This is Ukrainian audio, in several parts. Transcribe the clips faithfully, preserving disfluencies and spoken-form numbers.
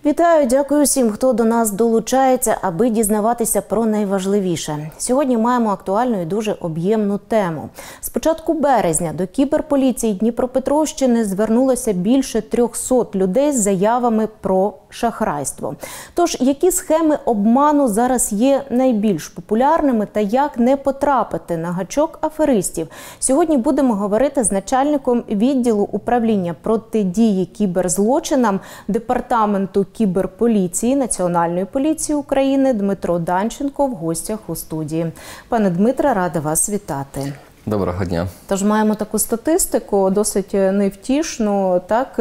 Вітаю, дякую всім, хто до нас долучається, аби дізнаватися про найважливіше. Сьогодні маємо актуальну і дуже об'ємну тему. З початку березня до кіберполіції Дніпропетровщини звернулося більше трьохсот людей з заявами про шахрайство. Тож, які схеми обману зараз є найбільш популярними та як не потрапити на гачок аферистів? Сьогодні будемо говорити з начальником відділу управління протидії кіберзлочинам Департаменту кіберполіції Національної поліції України Дмитро Данченко в гостях у студії. Пане Дмитре, рада вас вітати. Доброго дня. Тож маємо таку статистику, досить невтішну, так,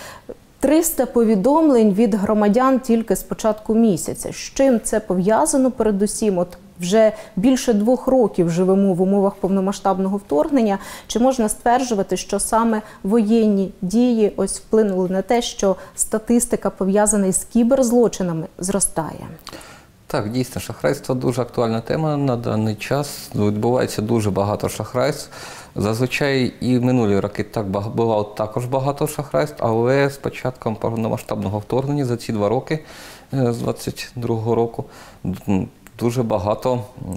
триста повідомлень від громадян тільки з початку місяця. З чим це пов'язано передусім? От вже більше двох років живемо в умовах повномасштабного вторгнення. Чи можна стверджувати, що саме воєнні дії ось вплинули на те, що статистика, пов'язана із кіберзлочинами, зростає? Так, дійсно, шахрайство дуже актуальна тема на даний час. Відбувається дуже багато шахрайств. Зазвичай і в минулі роки так бувало також багато шахрайств, але з початком повномасштабного вторгнення за ці два роки, з двадцять другого року, дуже багато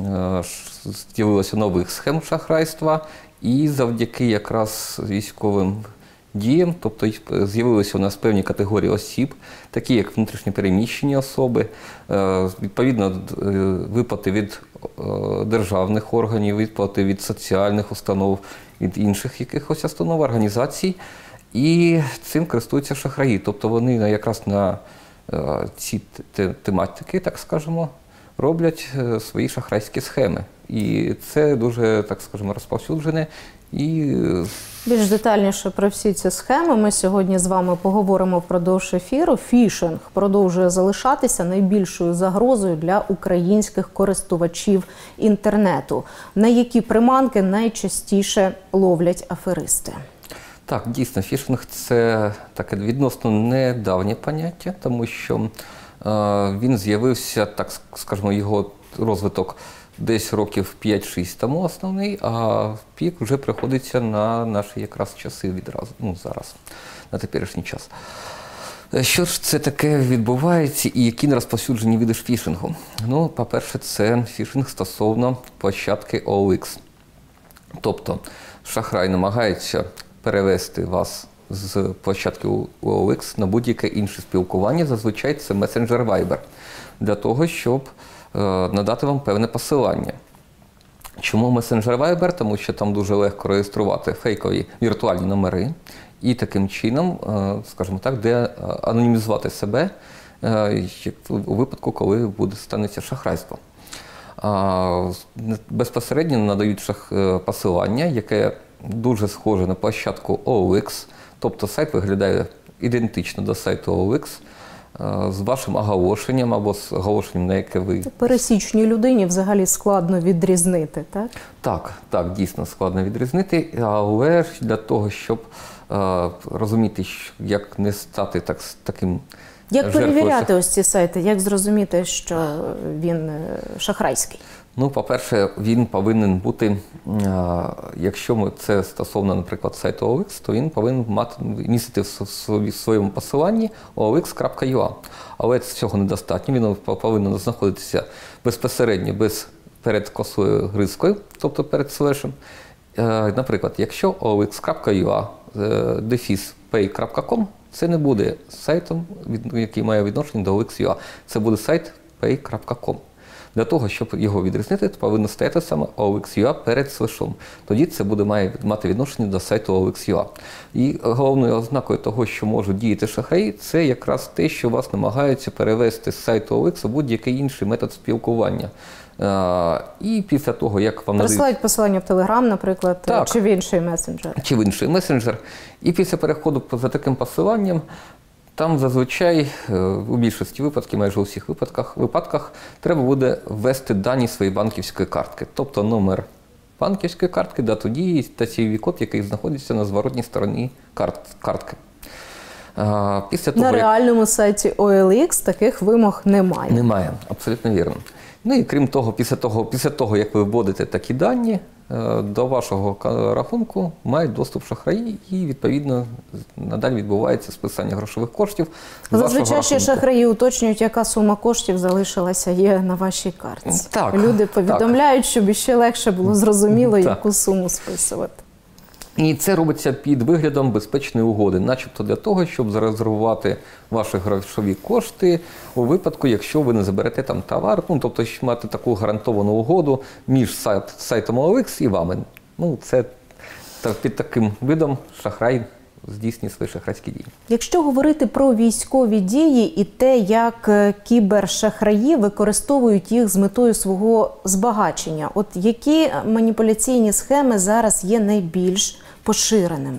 з'явилося нових схем шахрайства, і завдяки якраз військовим діям, тобто з'явилися у нас певні категорії осіб, такі як внутрішньопереміщені особи, відповідно виплати від державних органів, виплати від соціальних установ, від інших якихось установ, організацій, і цим користуються шахраї. Тобто вони якраз на ці тематики, так скажемо, роблять свої шахрайські схеми. І це дуже, так скажемо, розповсюджене. І більш детальніше про всі ці схеми ми сьогодні з вами поговоримо впродовж ефіру. Фішинг продовжує залишатися найбільшою загрозою для українських користувачів інтернету. На які приманки найчастіше ловлять аферисти? Так, дійсно, фішинг – це таке відносно недавнє поняття, тому що е, він з'явився, так скажемо, його розвиток десь років п'ять-шість тому основний, а пік вже приходиться на наші якраз часи відразу, ну зараз, на теперішній час. Що ж це таке відбувається і які розповсюджені види фішингу? Ну, по-перше, це фішинг стосовно площадки о ел ікс. Тобто шахрай намагається перевести вас з площадки о ел ікс на будь-яке інше спілкування, зазвичай це месенджер Viber, для того, щоб надати вам певне посилання. Чому месенджер Viber? Тому що там дуже легко реєструвати фейкові віртуальні номери і таким чином, скажімо так, де анонімізувати себе у випадку, коли буде станеться шахрайство. Безпосередньо надають посилання, яке дуже схоже на площадку о ел ікс, тобто сайт виглядає ідентично до сайту о ел ікс, з вашим оголошенням або з оголошенням, на яке ви... Пересічній людині взагалі складно відрізнити, так? Так, так, дійсно складно відрізнити, але для того, щоб е, розуміти, як не стати так, таким... Як перевіряти ось ці сайти? Як зрозуміти, що він шахрайський? Ну, по-перше, він повинен бути, якщо це стосовно, наприклад, сайту о ел ікс, то він повинен мати, містити в своєму посиланні о ел ікс крапка ю а. Але цього недостатньо, він повинен знаходитися безпосередньо без, перед косою гризкою, тобто перед слешем. Наприклад, якщо о ел ікс крапка ю а дефіс пей крапка ком, це не буде сайтом, який має відношення до о ел ікс крапка ю а, це буде сайт пей крапка ком. Для того, щоб його відрізнити, повинно стояти саме о ел ікс крапка ю а перед слешом. Тоді це буде має мати відношення до сайту о ел ікс крапка ю а. І головною ознакою того, що можуть діяти шахраї, це якраз те, що вас намагаються перевести з сайту о ел ікс у будь-який інший метод спілкування. А, і після того, як вам присилають надають... посилання в Телеграм, наприклад, так, чи в інший месенджер. Чи в інший месенджер. І після переходу за таким посиланням, там зазвичай, у більшості випадків, майже у всіх випадках, випадках, треба буде ввести дані своєї банківської картки. Тобто номер банківської картки, дату дії та цей код, який знаходиться на зворотній стороні карт, картки. А, після того, на реальному як... сайті о ел ікс таких вимог немає. Немає, абсолютно вірно. Ну і крім того, після того, після того як ви вводите такі дані, е, до вашого ка- рахунку мають доступ шахраї і, відповідно, надалі відбувається списання грошових коштів з вашого Зазвичай ще рахунку. шахраї уточнюють, яка сума коштів залишилася є на вашій картці. Так, Люди повідомляють, щоб іще легше було зрозуміло, Так. яку суму списувати. І це робиться під виглядом безпечної угоди, начебто для того, щоб зарезервувати ваші грошові кошти у випадку, якщо ви не заберете там товар, ну, тобто щоб мати таку гарантовану угоду між сайт, сайтом о ел ікс і вами. Ну, це так, під таким видом шахрай здійснює свої шахрайські дії. Якщо говорити про військові дії і те, як е, кібершахраї використовують їх з метою свого збагачення, от які маніпуляційні схеми зараз є найбільш поширеними?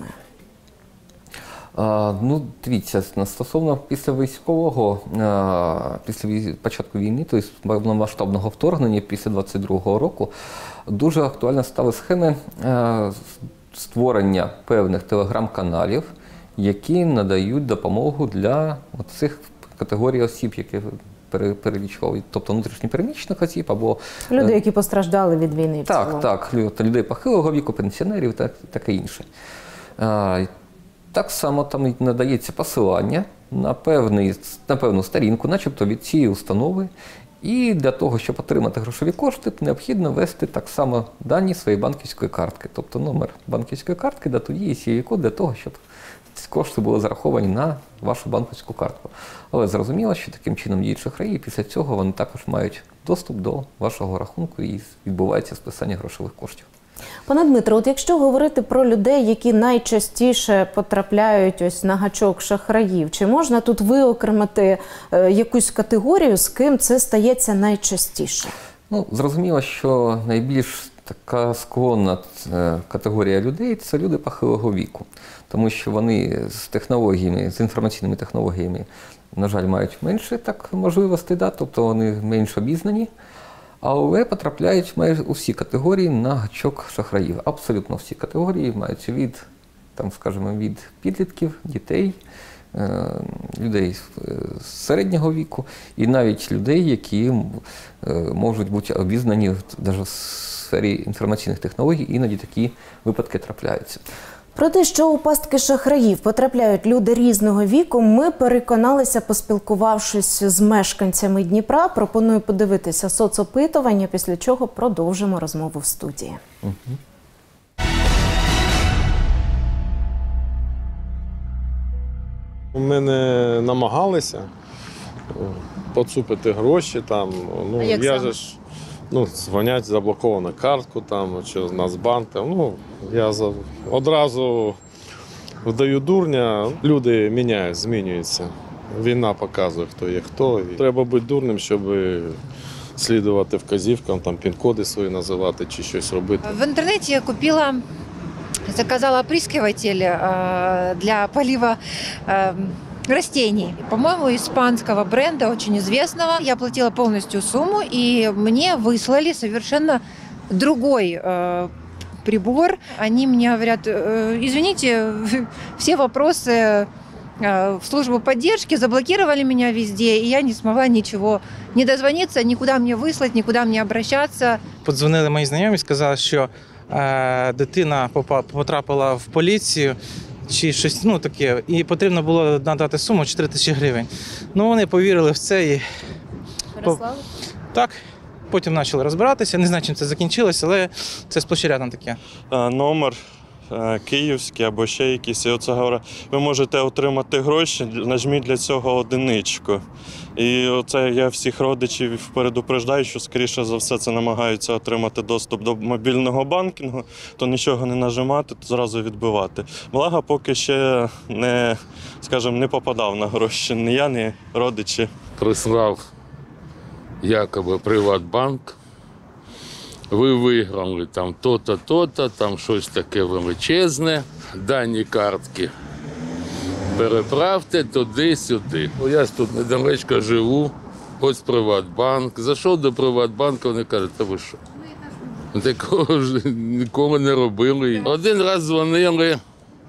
А, ну, дивіться, на- стосовно після військового, а, після вій- початку війни, тобто повномасштабного вторгнення після двадцять другого року, дуже актуально стали схеми а, створення певних телеграм-каналів, які надають допомогу для цих категорій осіб, які пере- перелічували, тобто внутрішньопереміщених осіб або Люди, які постраждали від війни. в так, цілому. так, лю- людей похилого віку, пенсіонерів та таке інше. А, так само там надається посилання на, певний, на певну сторінку, начебто від цієї установи. І для того, щоб отримати грошові кошти, необхідно ввести так само дані своєї банківської картки, тобто номер банківської картки, дату дії, сі ві код для того, щоб ці кошти були зараховані на вашу банківську картку. Але зрозуміло, що таким чином діють шахраї, і після цього вони також мають доступ до вашого рахунку і відбувається списання грошових коштів. Пане Дмитро, от якщо говорити про людей, які найчастіше потрапляють ось на гачок шахраїв, чи можна тут виокремити е, якусь категорію, з ким це стається найчастіше? Ну, зрозуміло, що найбільш така склонна е, категорія людей – це люди похилого віку. Тому що вони з технологіями, з інформаційними технологіями, на жаль, мають менше так можливостей, да? Тобто вони менш обізнані. Але потрапляють майже усі категорії на гачок шахраїв. Абсолютно всі категорії маються від, там, скажімо, від підлітків, дітей, е, людей е, середнього віку і навіть людей, які е, можуть бути обізнані навіть в сфері інформаційних технологій, іноді такі випадки трапляються. Про те, що у пастки шахраїв потрапляють люди різного віку, ми переконалися, поспілкувавшись з мешканцями Дніпра. Пропоную подивитися соцопитування, після чого продовжимо розмову в студії. Ми не намагалися поцупити гроші там. Ну, А як я саме? же ж ну, дзвонять, заблоковано картку там, чи Нацбанк. Там. Ну, я за... одразу вдаю дурня, люди міняють, змінюються. Війна показує, хто є хто. І треба бути дурним, щоб слідувати вказівкам, там пін-коди свої називати чи щось робити. В интернете я купила, заказала опрыскиватель э, для полива э, растений. По-моему, испанского бренда, очень известного. Я платила полностью сумму, и мне выслали совершенно другой э, прибор. Они мне говорят, э, извините, все вопросы в службу поддержки, заблокировали меня везде, и я не смогла ничего не дозвониться, никуда мне выслать, никуда мне обращаться. Подзвонили мої знайомі, сказали, що е, дитина попа- потрапила в поліцію чи щось ну, таке, і потрібно було надати суму чотири тисячі гривень. Ну, вони повірили в це і Переслали? так, потім почали розбиратися. Не знаю, чим це закінчилося, але це сплош і рядом таке. е, номер е, київський або ще якийсь. І оце говорить, ви можете отримати гроші, нажміть для цього одиничку. І оце я всіх родичів передупреждаю, що скоріше за все це намагаються отримати доступ до мобільного банкінгу, то нічого не нажимати, то зразу відбивати. Благо, поки ще не, скажімо, не попадав на гроші ні я, ні родичі. Прислав якоби Приватбанк. Ви виграли там то-то, то-то, там щось таке величезне, дані картки переправте туди-сюди. Ну, я ж тут недалечко живу, ось Приватбанк. Зайшов до Приватбанку, вони кажуть, та ви що? Такого ж ніколи не робили. Один раз дзвонили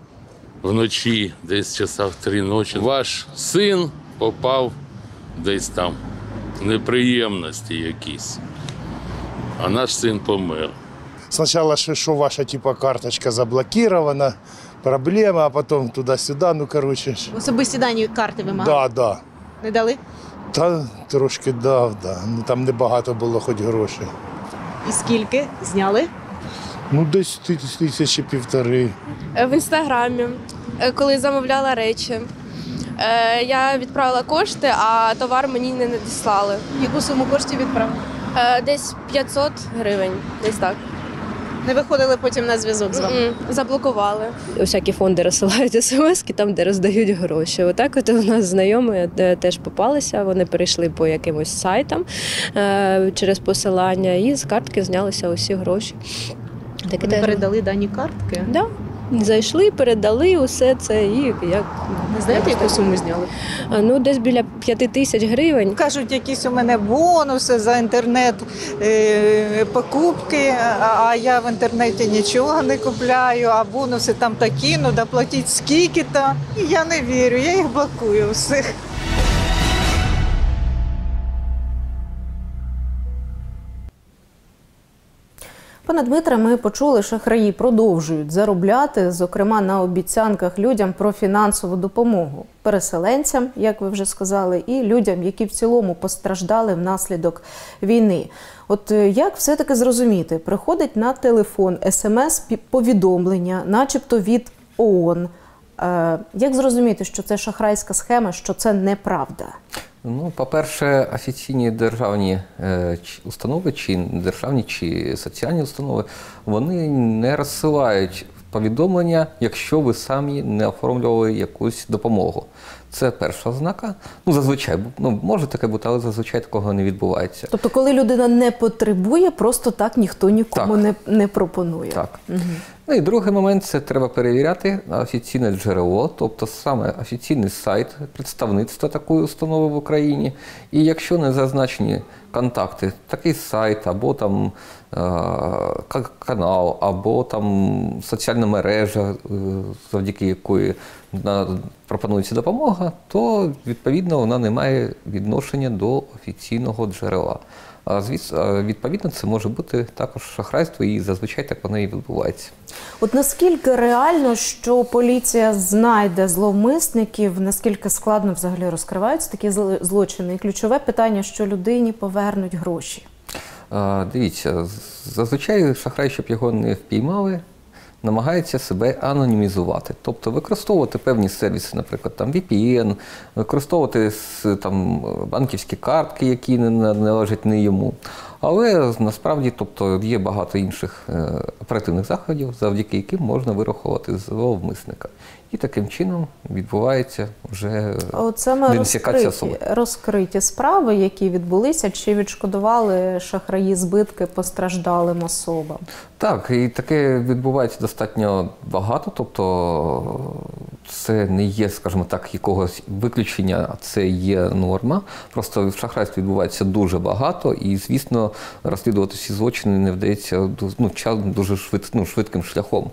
вночі, десь часа в три ночі. Ваш син попав десь там в неприємності якісь, а наш син помер. спочатку, що, що ваша типа, карточка заблокирована, проблема, а потім туди-сюди, ну, коротше. Особисті дані карти вимагали? Да, да. Не дали? Та трошки дав, да. Ну, там небагато було хоч грошей. І скільки? Зняли? Ну, десь тисячі півтори. В інстаграмі, коли замовляла речі. Я відправила кошти, а товар мені не надіслали. Яку суму коштів відправили? Десь п'ятсот гривень, десь так. Не виходили потім на зв'язок з вами? Mm-mm, заблокували. Усякі фонди розсилають смски, там, де роздають гроші. Отак от у нас знайомі теж попалися, вони перейшли по якимось сайтам е- через посилання і з картки знялися усі гроші. Таке теж... передали дані картки? Так. Да. Зайшли, передали усе це і як... Не знаєте, яку суму зняли? Ну, десь біля п'яти тисяч гривень. Кажуть, якісь у мене бонуси за інтернет, е, покупки, а я в інтернеті нічого не купляю, а бонуси там такі, ну доплатіть скільки-то. І я не вірю, я їх блокую всіх. Пане Дмитре, ми почули, шахраї продовжують заробляти, зокрема на обіцянках людям про фінансову допомогу. Переселенцям, як ви вже сказали, і людям, які в цілому постраждали внаслідок війни. От як все-таки зрозуміти? Приходить на телефон смс-повідомлення, начебто від ООН. Як зрозуміти, що це шахрайська схема, що це неправда? Ну, по-перше, офіційні державні е, установи, чи державні, чи соціальні установи, вони не розсилають повідомлення, якщо ви самі не оформлювали якусь допомогу. Це перша ознака. Ну, зазвичай, ну, може таке бути, але зазвичай такого не відбувається. Тобто, коли людина не потребує, просто так ніхто нікому не, не пропонує. Так. Угу. Ну і другий момент – це треба перевіряти офіційне джерело, тобто саме офіційний сайт представництва такої установи в Україні. І якщо не зазначені контакти, такий сайт, або там е- канал, або там соціальна мережа, завдяки якої пропонується допомога, то, відповідно, вона не має відношення до офіційного джерела. А відповідно, це може бути також шахрайство, і зазвичай так воно і відбувається. От наскільки реально, що поліція знайде зловмисників, наскільки складно взагалі розкриваються такі злочини? І ключове питання, що людині повернуть гроші. А, дивіться, зазвичай шахрай, щоб його не впіймали, намагається себе анонімізувати, тобто використовувати певні сервіси, наприклад, там ві пі ен, використовувати там банківські картки, які не належать не йому. Але насправді, тобто, є багато інших е, оперативних заходів, завдяки яким можна вирахувати зловмисника. І таким чином відбувається вже ідентифікація особи. Розкриті справи, які відбулися, чи відшкодували шахраї збитки постраждалим особам? Так, і таке відбувається достатньо багато, тобто це не є, скажімо так, якогось виключення, а це є норма. Просто в шахрайстві відбувається дуже багато і, звісно, розслідувати всі злочини не вдається ну, дуже швид, ну, швидким шляхом.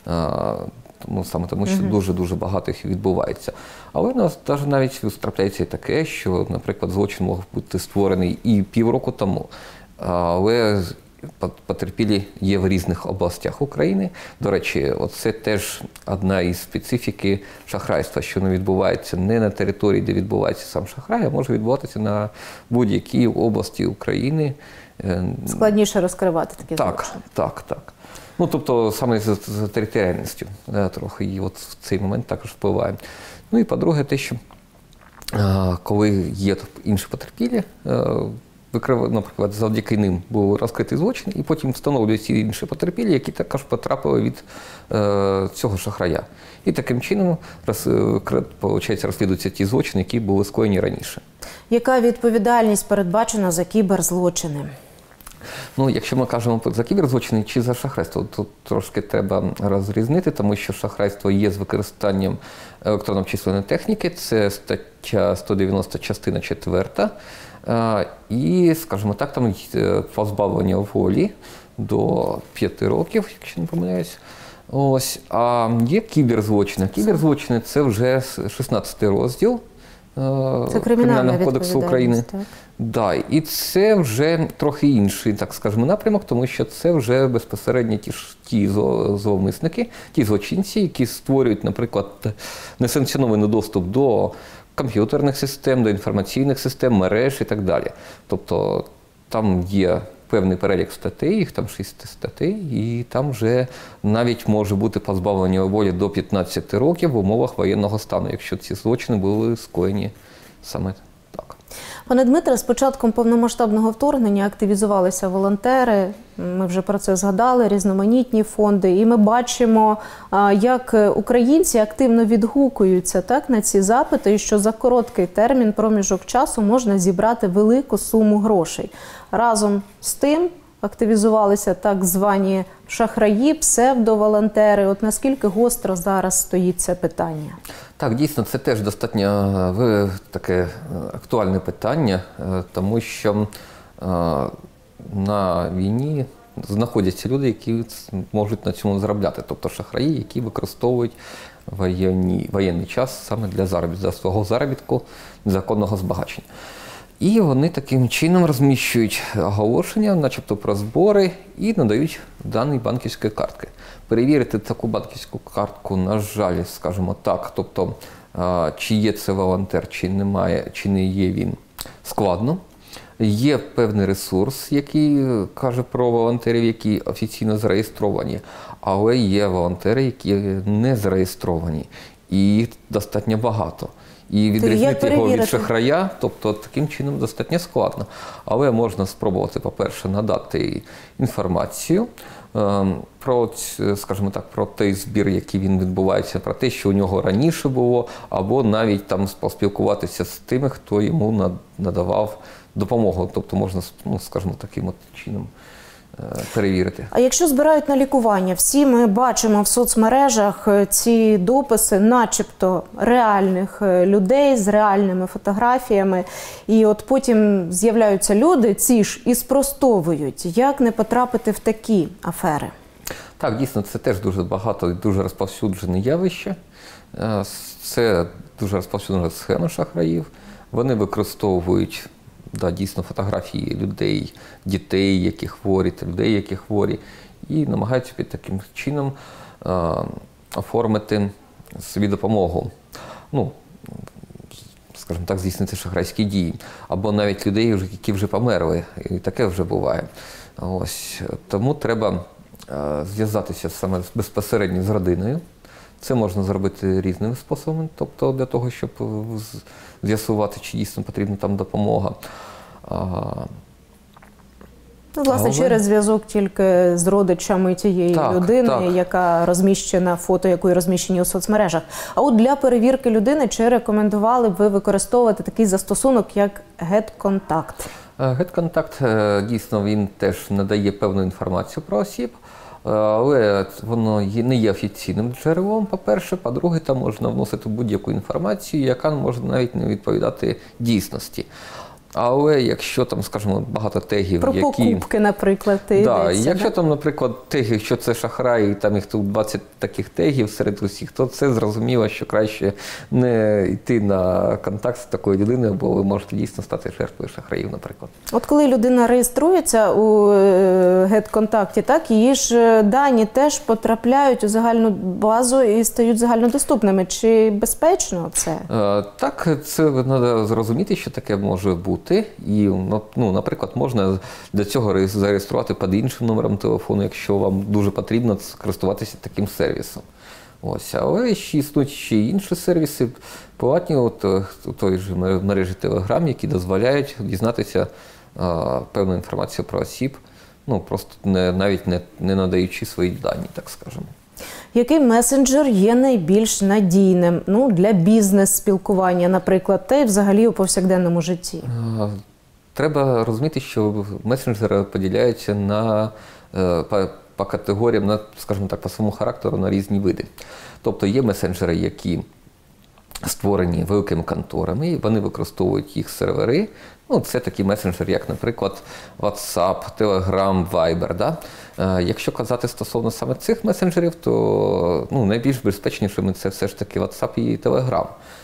Ну, саме тому, що дуже-дуже багато їх відбувається. Але у нас навіть трапляється і таке, що, наприклад, злочин мог бути створений і півроку тому, але потерпілі є в різних областях України. До речі, це теж одна із специфіки шахрайства, що не відбувається не на території, де відбувається сам шахрай, а може відбуватися на будь-якій області України. Складніше розкривати такі так, злочини. Так, так, так. Ну, тобто, саме за, за територіальністю да, трохи, і от в цей момент також впливає. Ну і по-друге, те, що а, коли є інші потерпілі, а, викрив, наприклад, завдяки ним був розкритий злочин, і потім встановлюються інші потерпілі, які також потрапили від а, цього шахрая. І таким чином роз, виходить, розслідуються ті злочини, які були скоєні раніше. Яка відповідальність передбачена за кіберзлочини? Ну, якщо ми кажемо за кіберзлочини чи за шахрайство, то трошки треба розрізнити, тому що шахрайство є з використанням електронно-обчислювальної техніки, це стаття сто дев'яносто, частина четверта, і, скажімо так, там позбавлення волі до п'яти років, якщо не помиляюсь. Ось. А є кіберзлочини. Кіберзлочини – це вже шістнадцятий розділ Це Кримінального кодексу України. Так. Да, і це вже трохи інший, так скажемо, напрямок, тому що це вже безпосередньо ті ж ті зловмисники, ті злочинці, які створюють, наприклад, несанкціонований доступ до комп'ютерних систем, до інформаційних систем, мереж і так далі. Тобто там є певний перелік статей, їх там шість статей, і там вже навіть може бути позбавлення волі до п'ятнадцяти років в умовах воєнного стану, якщо ці злочини були скоєні саме так. Пане Дмитре, з початком повномасштабного вторгнення активізувалися волонтери, ми вже про це згадали, різноманітні фонди, і ми бачимо, як українці активно відгукуються так, на ці запити, і що за короткий термін, проміжок часу можна зібрати велику суму грошей. Разом з тим активізувалися так звані шахраї, псевдоволонтери. От наскільки гостро зараз стоїть це питання? Так, дійсно, це теж достатньо таке актуальне питання, тому що на війні знаходяться люди, які можуть на цьому заробляти. Тобто шахраї, які використовують воєнний, воєнний час саме для заробітку, для свого заробітку, незаконного збагачення. І вони таким чином розміщують оголошення, начебто про збори, і надають дані банківської картки. Перевірити таку банківську картку, на жаль, скажімо так, тобто чи є це волонтер, чи немає, чи не є він, складно. Є певний ресурс, який каже про волонтерів, які офіційно зареєстровані, але є волонтери, які не зареєстровані, і їх достатньо багато. І відрізнити його від шахрая, тобто таким чином достатньо складно. Але можна спробувати, по-перше, надати інформацію про, скажімо так, про той збір, який він відбувається, про те, що у нього раніше було, або навіть там поспілкуватися з тими, хто йому надавав допомогу. Тобто можна, ну, скажімо, таким от чином перевірити. А якщо збирають на лікування, всі ми бачимо в соцмережах ці дописи начебто реальних людей з реальними фотографіями, і от потім з'являються люди, ці ж і спростовують. Як не потрапити в такі афери? Так, дійсно, це теж дуже багато і дуже розповсюджене явище. Це дуже розповсюджена схема шахраїв. Вони використовують Да, дійсно, фотографії людей, дітей, які хворі, та людей, які хворі, і намагаються під таким чином е, оформити собі допомогу. Ну, скажімо так, здійснити шахрайські дії. Або навіть людей, які вже померли, і таке вже буває. Ось. Тому треба е, зв'язатися саме безпосередньо з родиною. Це можна зробити різними способами, тобто для того, щоб з'ясувати, чи дійсно потрібна там допомога. Ну, власне, Але... через зв'язок тільки з родичами тієї так, людини, так. яка розміщена, фото якої розміщені у соцмережах. А от для перевірки людини, чи рекомендували б ви використовувати такий застосунок, як GetContact? GetContact, дійсно, він теж надає певну інформацію про осіб. Але воно не є офіційним джерелом, по-перше. По-друге, там можна вносити будь-яку інформацію, яка може навіть не відповідати дійсності. Але якщо там, скажімо, багато тегів, про які… Про покупки, наприклад, да, йдеться. Якщо там, наприклад, теги, що це шахрай, і там їх тут двадцять таких тегів серед усіх, то це зрозуміло, що краще не йти на контакт з такою людиною, бо ви можете дійсно стати жертвою шахраїв, наприклад. От коли людина реєструється у GetContact, так, її ж дані теж потрапляють у загальну базу і стають загальнодоступними. Чи безпечно це? Так, це треба зрозуміти, що таке може бути. І, ну, наприклад, можна для цього зареєструвати під іншим номером телефону, якщо вам дуже потрібно користуватися таким сервісом. Ось. Але ще існують ще інші сервіси, платні, от, у той же мережі Telegram, які дозволяють дізнатися а, певну інформацію про осіб, ну, просто не, навіть не, не надаючи свої дані, так скажемо. Який месенджер є найбільш надійним, ну, для бізнес-спілкування, наприклад, та й взагалі у повсякденному житті? Треба розуміти, що месенджери поділяються на, по, по категоріям, на, скажімо так, по своєму характеру на різні види. Тобто є месенджери, які створені великими конторами, вони використовують їх сервери. Ну, це такі месенджери, як, наприклад, WhatsApp, Telegram, Viber. Да? Е, якщо казати стосовно саме цих месенджерів, то ну, найбільш безпечнішими це все ж таки WhatsApp і Telegram.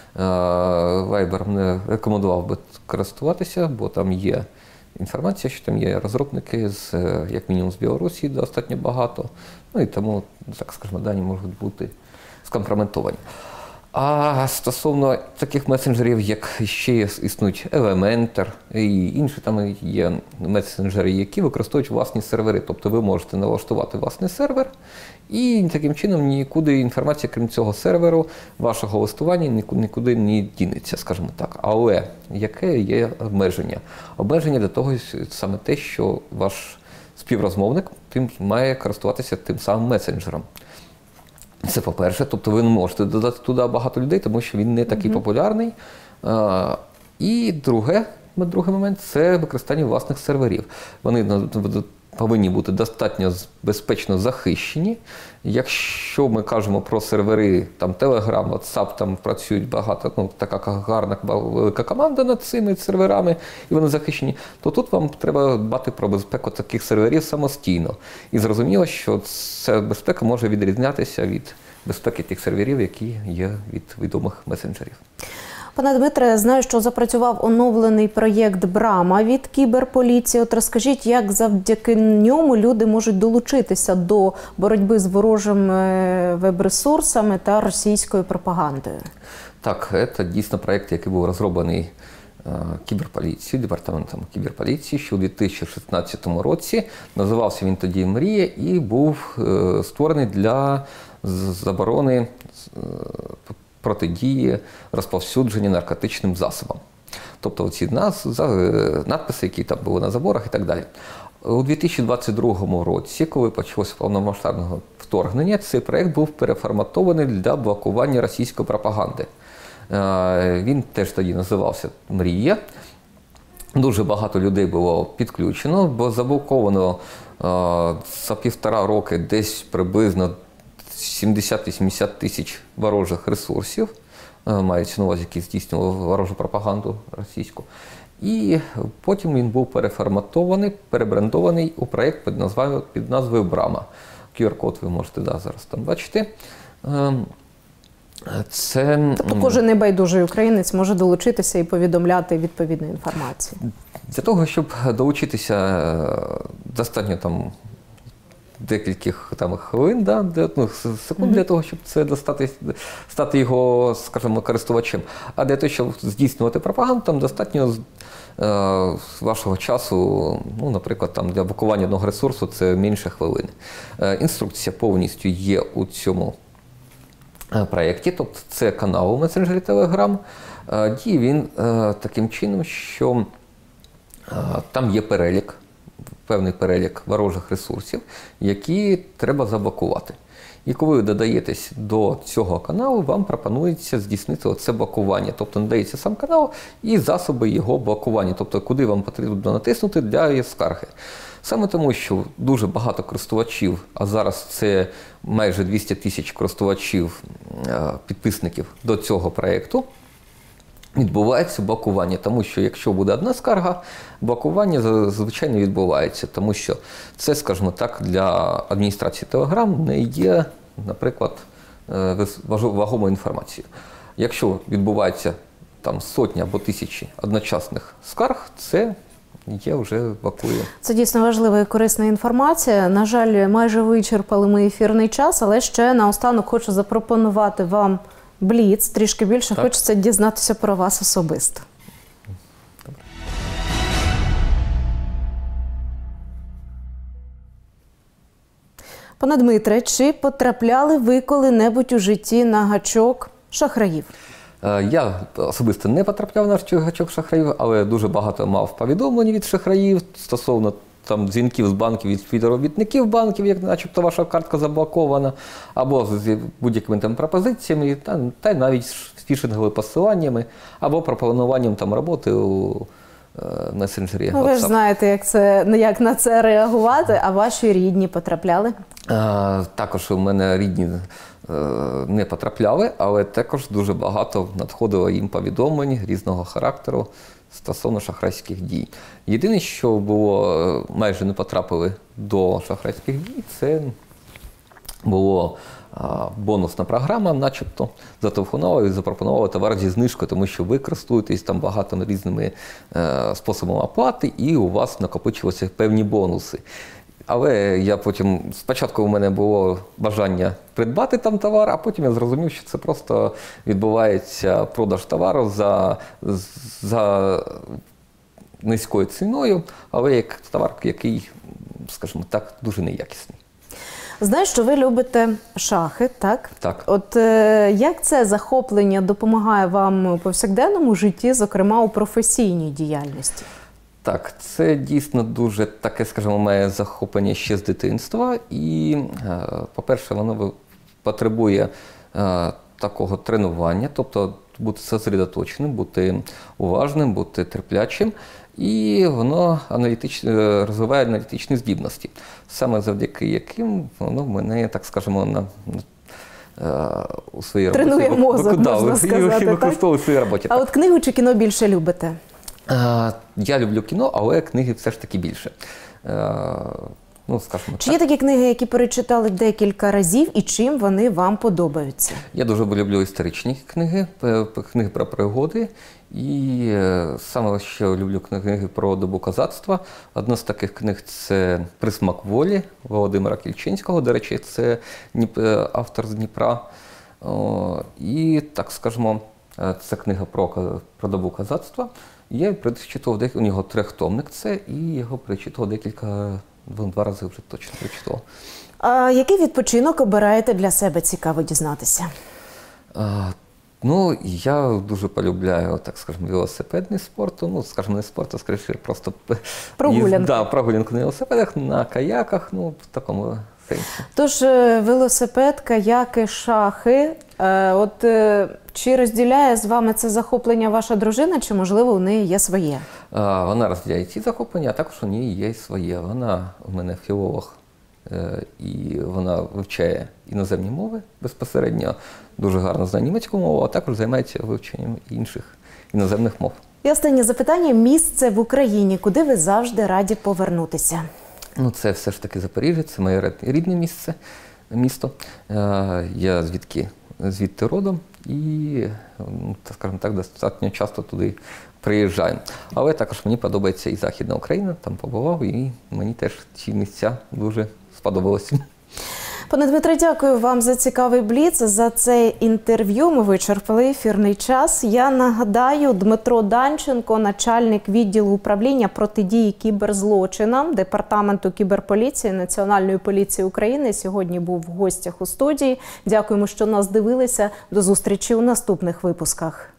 Viber не рекомендував би користуватися, бо там є інформація, що там є розробники, з, як мінімум з Білорусі достатньо багато, ну і тому, так скажімо, дані можуть бути скомпрометовані. А стосовно таких месенджерів, як ще існують Elementor і інші там є месенджери, які використовують власні сервери. Тобто ви можете налаштувати власний сервер і таким чином нікуди інформація, крім цього серверу, вашого листування нікуди не дінеться, скажімо так. Але яке є обмеження? Обмеження для того саме те, що ваш співрозмовник тим має користуватися тим самим месенджером. Це по-перше, тобто ви не можете додати туди багато людей, тому що він не такий mm-hmm. популярний. А, і друге, другий момент – це використання власних серверів. Вони повинні бути достатньо безпечно захищені. Якщо ми кажемо про сервери, там Telegram, WhatsApp, там працюють багато, ну, така гарна велика команда над цими серверами, і вони захищені, то тут вам треба дбати про безпеку таких серверів самостійно. І зрозуміло, що ця безпека може відрізнятися від безпеки тих серверів, які є від відомих месенджерів. Пане Дмитре, знаю, що запрацював оновлений проєкт «Брама» від кіберполіції. От розкажіть, як завдяки ньому люди можуть долучитися до боротьби з ворожими веб-ресурсами та російською пропагандою? Так, це дійсно проєкт, який був розроблений кіберполіцією, департаментом кіберполіції ще у дві тисячі шістнадцятому році. Називався він тоді «Мрія» і був створений для заборони протидії розповсюдження наркотичним засобам. Тобто ці надписи, які там були на заборах і так далі. У дві тисячі двадцять другому році, коли почалося повномасштабне вторгнення, цей проєкт був переформатований для блокування російської пропаганди. Він теж тоді називався «Мрія». Дуже багато людей було підключено, бо заблоковано за півтора роки десь приблизно сімдесят-вісімдесят тисяч ворожих ресурсів, мається на увазі, які здійснювали ворожу пропаганду російську. І потім він був переформатований, перебрендований у проєкт під назвою, під назвою «Брама». ку ар-код ви можете да, зараз там бачити. Це... Тобто кожен небайдужий українець може долучитися і повідомляти відповідну інформацію? Для того, щоб долучитися, достатньо там декількох там хвилин, да, ну, секунд для того, щоб це достати, стати його, скажімо, користувачем. А для того, щоб здійснювати пропаганду, там достатньо е, вашого часу, ну, наприклад, там, для блокування одного ресурсу це менше хвилини. Е, інструкція повністю є у цьому проєкті, тобто це канал у месенджері Telegram. Е, діє він е, таким чином, що е, там є перелік, певний перелік ворожих ресурсів, які треба заблокувати. І коли ви додаєтесь до цього каналу, вам пропонується здійснити оце блокування. Тобто надається сам канал і засоби його блокування, тобто куди вам потрібно натиснути для скарги. Саме тому, що дуже багато користувачів, а зараз це майже двісті тисяч користувачів, підписників до цього проєкту, відбувається блокування, тому що якщо буде одна скарга, блокування звичайно відбувається, тому що це, скажімо так, для адміністрації Telegram не є, наприклад, вагомою інформацією. Якщо відбувається там сотні або тисячі одночасних скарг, це є вже блокує. Це дійсно важлива і корисна інформація. На жаль, майже вичерпали ми ефірний час, але ще наостанок хочу запропонувати вам бліц. Трішки більше так. Хочеться дізнатися про вас особисто. Добре. Пане Дмитре, чи потрапляли ви коли-небудь у житті на гачок шахраїв? Я особисто не потрапляв на гачок шахраїв, але дуже багато мав повідомлень від шахраїв стосовно там дзвінків з банків від співробітників банків, як начебто ваша картка заблокована, або з будь-якими там пропозиціями, та, та навіть з фішинговими посиланнями, або пропонуванням там роботи у е, месенджері. Ну, ви ж знаєте, як, це, як на це реагувати, а ваші рідні потрапляли? А, також у мене рідні е, не потрапляли, але також дуже багато надходило їм повідомлень різного характеру стосовно шахрайських дій. Єдине, що було, майже не потрапили до шахрайських дій, це було бонусна програма, начебто, зателефонували і запропонували товар зі знижкою, тому що ви користуєтесь там багато різними е, способами оплати, і у вас накопичилися певні бонуси. Але я потім, спочатку у мене було бажання придбати там товар, а потім я зрозумів, що це просто відбувається продаж товару за, за низькою ціною, але як товар, який, скажімо так, дуже неякісний. Знаю, що ви любите шахи, так? Так. От е, як це захоплення допомагає вам у повсякденному житті, зокрема у професійній діяльності? Так, це дійсно дуже таке, скажімо, має захоплення ще з дитинства. І, е, по-перше, воно потребує е, такого тренування, тобто бути зосередоточеним, бути уважним, бути терплячим. І воно аналітично, розвиває аналітичні здібності, саме завдяки яким воно мене, так скажемо, на, на, у своїй роботі тренує мозок, можна сказати, так? Використовую у своїй роботі. А от книгу чи кіно більше любите? Я люблю кіно, але книги все ж таки більше. Ну, скажімо, чи є такі книги, які перечитали декілька разів, і чим вони вам подобаються? Я дуже люблю історичні книги, книги про пригоди. І саме ще люблю книги про добу козацтва. Одна з таких книг – це «Присмак волі» Володимира Кільчинського. До речі, це автор з Дніпра. І, так скажімо, це книга про, про добу козацтва. Я прочитував, у нього трьохтомник це, і його прочитував декілька, два рази вже точно прочитував. А який відпочинок обираєте для себе, цікаво дізнатися? А, ну, я дуже полюбляю, так скажімо, велосипедний спорт. Ну, скажімо, не спорт, а скоріше просто прогулянку. Да, прогулянку на велосипедах, на каяках, ну, в такому сенсі. Тож, велосипед, каяки, шахи. От чи розділяє з вами це захоплення ваша дружина, чи, можливо, у неї є своє? А, вона розділяє ці захоплення, а також у неї є своє. Вона у мене філолог, і вона вивчає іноземні мови безпосередньо, дуже гарно знає німецьку мову, а також займається вивченням інших іноземних мов. І останнє запитання. Місце в Україні, куди ви завжди раді повернутися? Ну, це все ж таки Запоріжжя, це моє рідне місце, місто. Я звідки, звідти родом і, скажімо так, достатньо часто туди приїжджаю. Але також мені подобається і Західна Україна, там побував, і мені теж ці місця дуже сподобалися. Пане Дмитре, дякую вам за цікавий бліц, за це інтерв'ю. Ми вичерпали ефірний час. Я нагадаю, Дмитро Данченко, начальник відділу управління протидії кіберзлочинам Департаменту кіберполіції Національної поліції України, сьогодні був в гостях у студії. Дякуємо, що нас дивилися. До зустрічі у наступних випусках.